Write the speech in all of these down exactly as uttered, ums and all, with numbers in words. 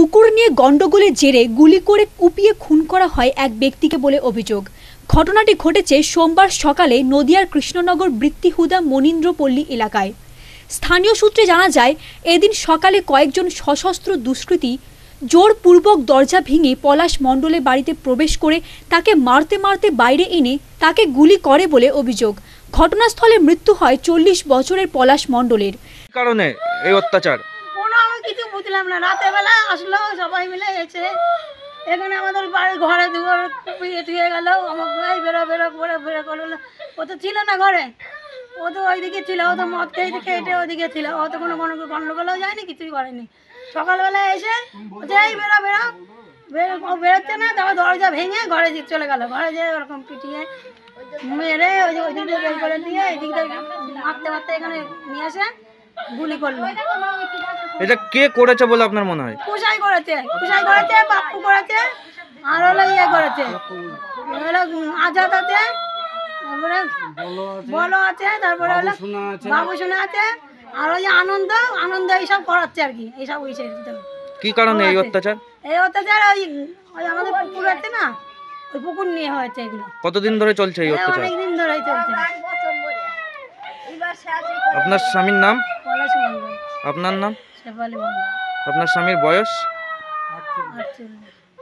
পুকুর নিয়ে গন্ডগোলের জেরে গুলি করে কুপিয়ে খুন করা হয় এক ব্যক্তিকে বলে অভিযোগ। ঘটনাটি ঘটেছে সোমবার সকালে নদিয়ার কৃষ্ণনগর বৃত্তিহুদা মনীন্দ্রপল্লী এলাকায়। স্থানীয় সূত্রে জানা যায়, এদিন সকালে কয়েকজন সশস্ত্র দুষ্কৃতী জোরপূর্বক দরজা ভেঙে পলাশ মণ্ডলের বাড়িতে প্রবেশ করে তাকে মারতে মারতে বাইরে এনে তাকে গুলি করে বলে অভিযোগ। ঘটনাস্থলে মৃত্যু হয় চল্লিশ বছরের পলাশ মণ্ডলের। কারণে এই অত্যাচার কোনো আমি কিছু বুঝলাম না। রাতের বেলা আসলো সবাই মিলে এসে এখানে আমাদের বাড়ির ঘরে দুয়ার কুপিয়ে ধুয়ে গেল। আমার ভাই বেরো বেরো করে বেরো করলো। ও তো ছিল না ঘরে, ও তো ওইদিকে ছিল, ও তো মদ খেয়ে খেয়ে ওইদিকে ছিল, ও তো কোনো কোনো গন্ডগোলও যায়নি, কিছুই করেনি। সকালবেলা এসে যাই বেরো বেরো বেরো ও বেরোচ্ছে না, তারপর দরজা ভেঙে ঘরে চলে গেল। ঘরে যেয়ে ওরকম পিটিয়ে মেরে ওই যে ওই দিক দিয়ে বের করে দিয়ে এই দিক দিয়ে মারতে মারতে এখানে নিয়ে আসে গুলি করলো। এটা কে করেছে বলে আপনার মনে হয়? কুশাই করেছে, কুশাই করেছে, বাপ্পু করেছে, আর হলো ইয়ে করেছে, হলো আজাদ আছে, তারপরে বলো আছে, তারপরে হলো বাবু সোনা আছে, আর ওই যে আনন্দ আনন্দ এইসব করাচ্ছে আর কি। এইসব ওই কি কারণে এই অত্যাচার? এই অত্যাচার ওই ওই আমাদের পুকুর আছে না, ওই পুকুর নিয়ে হয়েছে এগুলো। কতদিন ধরে চলছে এই অত্যাচার? অনেকদিন ধরেই চলছে। আপনার স্বামীর নাম? পলাশ মণ্ডল। আপনার নাম? শেফালি মণ্ডল। আপনার স্বামীর বয়স? আটচল্লিশ।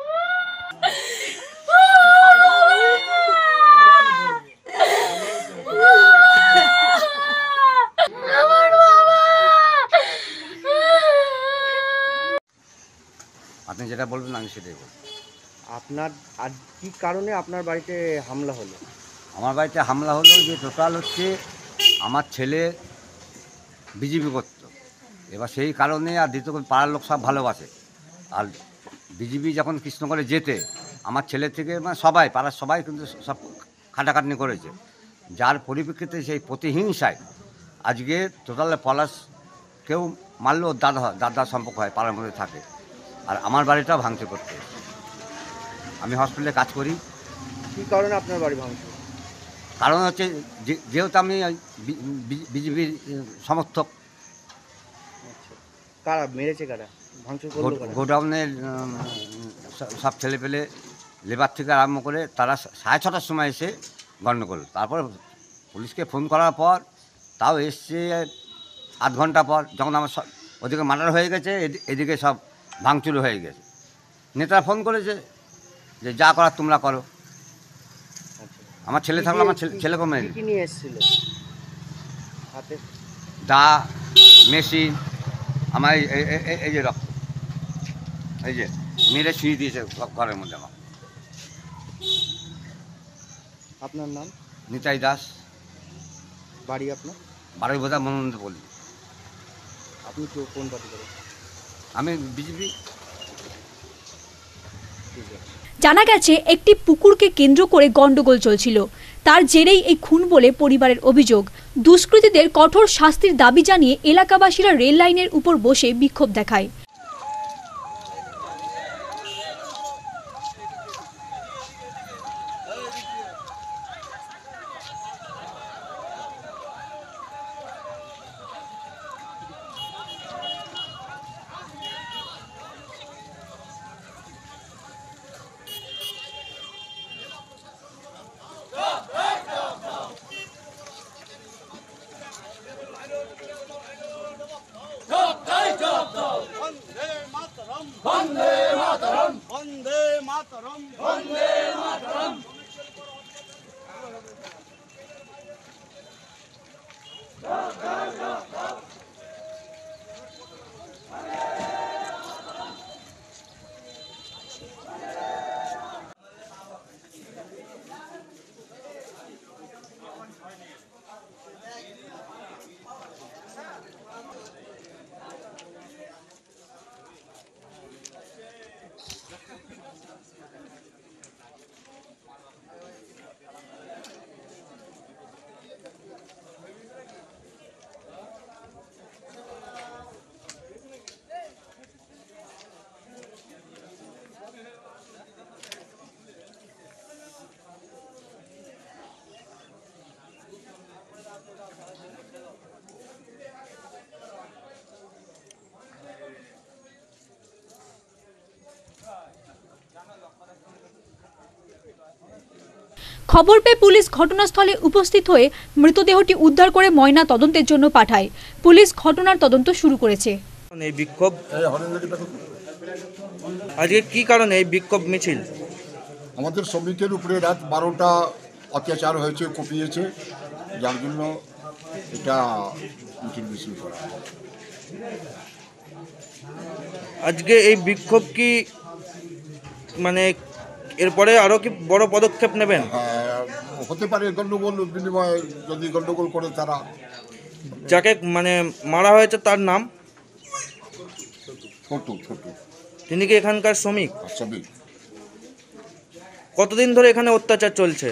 আপনি যেটা বলবেন আমি সেটাই বলব। আপনার আর কি কারণে আপনার বাড়িতে হামলা হলো? আমার বাড়িতে হামলা হলো যে টোটাল হচ্ছে আমার ছেলে বিজেপি করত, এবার সেই কারণে আর দ্বিতীয় পাড়ার লোক সব ভালোবাসে। আর বিজেপি যখন কৃষ্ণনগরে যেতে আমার ছেলে থেকে মানে সবাই পাড়ার সবাই কিন্তু সব খাটাখাটনি করেছে, যার পরিপ্রেক্ষিতে সেই প্রতিহিংসায় আজকে টোটালে পলাশ কেউ মারলেও দাদা হয়, দাদার সম্পর্ক হয়, পাড়ার মধ্যে থাকে। আর আমার বাড়িটাও ভাঙচুর করতে, আমি হসপিটালে কাজ করি। কী কারণে আপনার বাড়ি ভাঙচুর? কারণ হচ্ছে যেহেতু আমি বিজেপির সমর্থক। কারা মেরেছে, কারা ভাঙচুর করলো? গোডাউনের সব ছেলে পেলে লেবার থেকে আরম্ভ করে তারা সাড়ে ছটার সময় এসে গণ্ডগোল। তারপর পুলিশকে ফোন করার পর তাও এসছে আধ ঘন্টা পর, যখন আমার সব ওদিকে মার্ডার হয়ে গেছে, এদিকে সব ভাঙচুর হয়ে গেছে। নেতারা ফোন করেছে যে যা করার তোমরা করো। আমার ছেলে থাকলে আমার ছেলে ছেলেকে মেরে কি নিয়ে এসেছিল হাতে? দা, মেশিন, আমার এই যে রক্ত, এই যে মেরে শুয়ে দিয়েছে ঘরের মধ্যে। আমার আপনার নাম? নিতাই দাস। বাড়ি আপনার? বারোই বোধা মনোনন্দ বলি। আপনি কেউ কোন পার্টি করেন? আমি বিজেপি। জানা গেছে, একটি পুকুরকে কেন্দ্র করে গন্ডগোল চলছিল, তার জেরেই এই খুন বলে পরিবারের অভিযোগ। দুষ্কৃতীদের কঠোর শাস্তির দাবি জানিয়ে এলাকাবাসীরা রেল লাইনের উপর বসে বিক্ষোভ দেখায়। খবর পেয়ে পুলিশ ঘটনাস্থলে উপস্থিত হয়ে মৃতদেহটি উদ্ধার করে ময়না তদন্তের জন্য পাঠায়। পুলিশ ঘটনার তদন্ত শুরু করেছে। এই বিক্ষোভ আজকে কি কারণে এই বিক্ষোভ মিছিল? আমাদের শ্রমিকের উপরে রাত বারোটা অত্যাচার হয়েছে, কুপিয়েছে, যার জন্য এটা মিছিল মিছিল করা। আজকে এই বিক্ষোভ কি মানে এরপরে আরো কি বড় পদক্ষেপ নেবেন? হ্যাঁ, হতে পারে গণ্ডগোল বিনিময়ে, যদি গণ্ডগোল করে তারা। যাকে মানে মারা হয়েছে তার নাম? ছোট ছোট তিনি কি এখানকার শ্রমিক? শ্রমিক। কতদিন ধরে এখানে অত্যাচার চলছে?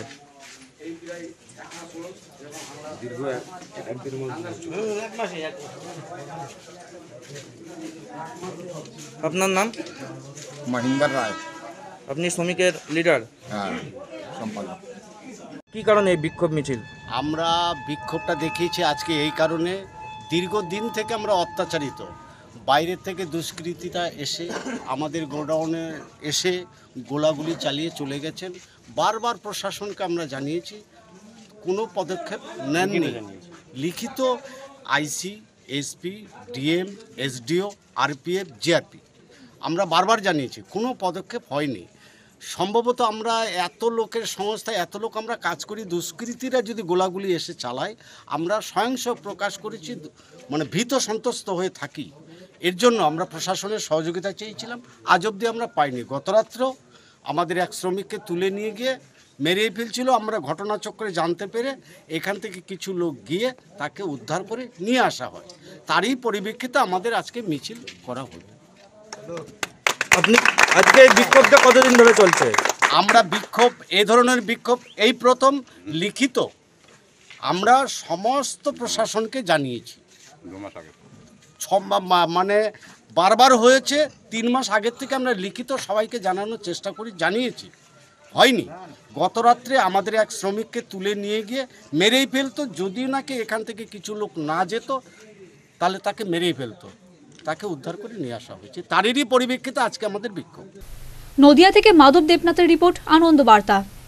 আপনার নাম? মহিন্দর রায়। আপনি শ্রমিকের লিডার? হ্যাঁ, সম্পাদক। কি কারণে এই বিক্ষোভ মিছিল? আমরা বিক্ষোভটা দেখিয়েছি আজকে এই কারণে, দীর্ঘদিন থেকে আমরা অত্যাচারিত। বাইরের থেকে দুষ্কৃতীরা এসে আমাদের গোডাউনে এসে গোলাগুলি চালিয়ে চলে গেছেন। বারবার প্রশাসনকে আমরা জানিয়েছি, কোনো পদক্ষেপ নেননি। লিখিত IC, SP, DM, SDO, RPF, GRP আমরা বারবার জানিয়েছি, কোনো পদক্ষেপ হয়নি। সম্ভবত আমরা এত লোকের সংস্থায় এত লোক আমরা কাজ করি, দুষ্কৃতীরা যদি গোলাগুলি এসে চালায় আমরা স্বয়ংস প্রকাশ করেছি, মানে ভীত সন্ত্রস্ত হয়ে থাকি। এর জন্য আমরা প্রশাসনের সহযোগিতা চেয়েছিলাম, আজ অবধি আমরা পাইনি। গতরাত্র আমাদের এক শ্রমিককে তুলে নিয়ে গিয়ে মেরেই ফেলছিল। আমরা ঘটনাচক্রে জানতে পেরে এখান থেকে কিছু লোক গিয়ে তাকে উদ্ধার করে নিয়ে আসা হয়। তারই পরিপ্রেক্ষিতে আমাদের আজকে মিছিল করা হলো। আপনি আজকে এই বিক্ষোভটা কতদিন ধরে চলছে? আমরা বিক্ষোভ, এই ধরনের বিক্ষোভ এই প্রথম। লিখিত আমরা সমস্ত প্রশাসনকে জানিয়েছি, ছ মা- মানে বারবার হয়েছে। তিন মাস আগের থেকে আমরা লিখিত সবাইকে জানানোর চেষ্টা করি, জানিয়েছি, হয়নি। গতরাত্রে আমাদের এক শ্রমিককে তুলে নিয়ে গিয়ে মেরেই ফেলতো। যদি নাকি এখান থেকে কিছু লোক না যেত তাহলে তাকে মেরেই ফেলতো। তাকে উদ্ধার করে নিয়ে আসা হয়েছে, তারই পরিপ্রেক্ষিতে আজকে আমাদের বিক্ষোভ। নদিয়া থেকে মাধব দেবনাথের রিপোর্ট, আনন্দ বার্তা।